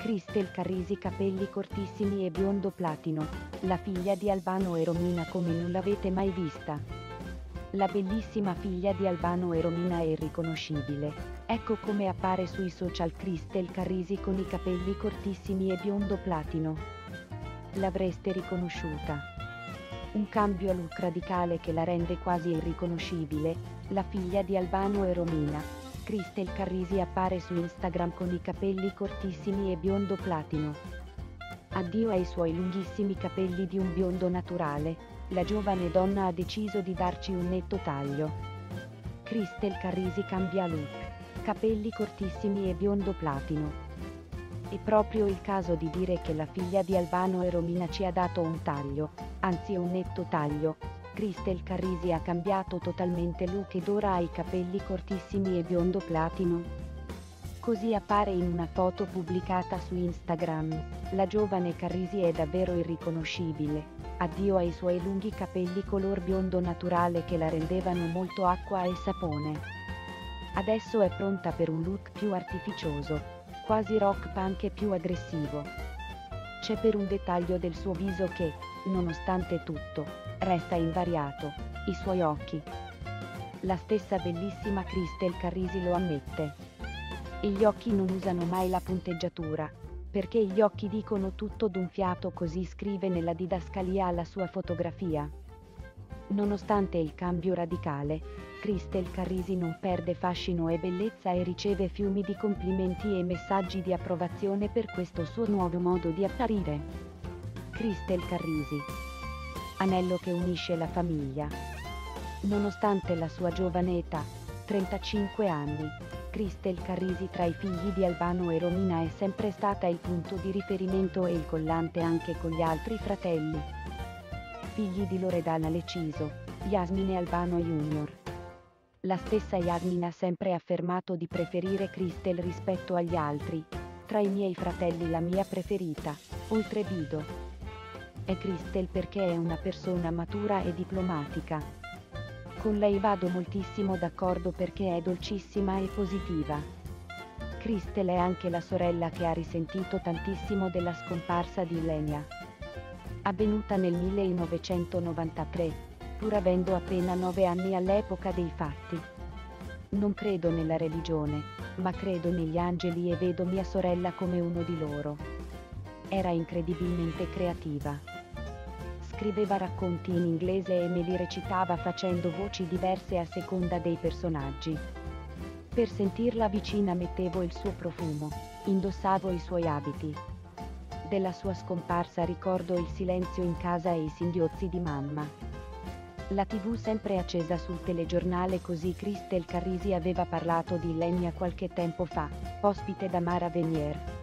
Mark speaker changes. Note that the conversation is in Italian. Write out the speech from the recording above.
Speaker 1: Cristel Carrisi, capelli cortissimi e biondo platino, la figlia di Albano e Romina come non l'avete mai vista. La bellissima figlia di Albano e Romina è irriconoscibile. Ecco come appare sui social Cristel Carrisi con i capelli cortissimi e biondo platino. L'avreste riconosciuta. Un cambio look radicale che la rende quasi irriconoscibile, la figlia di Albano e Romina. Cristel Carrisi appare su Instagram con i capelli cortissimi e biondo platino. Addio ai suoi lunghissimi capelli di un biondo naturale, la giovane donna ha deciso di darci un netto taglio. Cristel Carrisi cambia look, capelli cortissimi e biondo platino. È proprio il caso di dire che la figlia di Albano e Romina ci ha dato un taglio, anzi un netto taglio. Cristel Carrisi ha cambiato totalmente look ed ora ha i capelli cortissimi e biondo platino. Così appare in una foto pubblicata su Instagram. La giovane Carrisi è davvero irriconoscibile. Addio ai suoi lunghi capelli color biondo naturale che la rendevano molto acqua e sapone. Adesso è pronta per un look più artificioso, quasi rock punk e più aggressivo. C'è per un dettaglio del suo viso che, nonostante tutto, resta invariato, i suoi occhi. La stessa bellissima Cristel Carrisi lo ammette. E gli occhi non usano mai la punteggiatura, perché gli occhi dicono tutto d'un fiato, così scrive nella didascalia alla sua fotografia. Nonostante il cambio radicale, Cristel Carrisi non perde fascino e bellezza e riceve fiumi di complimenti e messaggi di approvazione per questo suo nuovo modo di apparire. Cristel Carrisi. Anello che unisce la famiglia. Nonostante la sua giovane età, 35 anni, Cristel Carrisi tra i figli di Albano e Romina è sempre stata il punto di riferimento e il collante anche con gli altri fratelli. Figli di Loredana Leciso, Yasmine Albano Jr. La stessa Yasmine ha sempre affermato di preferire Cristel rispetto agli altri. Tra i miei fratelli la mia preferita, oltre Bido. È Cristel perché è una persona matura e diplomatica. Con lei vado moltissimo d'accordo perché è dolcissima e positiva. Cristel è anche la sorella che ha risentito tantissimo della scomparsa di Ilenia, avvenuta nel 1993, pur avendo appena 9 anni all'epoca dei fatti. Non credo nella religione, ma credo negli angeli e vedo mia sorella come uno di loro. Era incredibilmente creativa. Scriveva racconti in inglese e me li recitava facendo voci diverse a seconda dei personaggi. Per sentirla vicina mettevo il suo profumo, indossavo i suoi abiti. Della sua scomparsa ricordo il silenzio in casa e i singhiozzi di mamma. La TV sempre accesa sul telegiornale, così Cristel Carrisi aveva parlato di Ilenia qualche tempo fa, ospite da Mara Venier.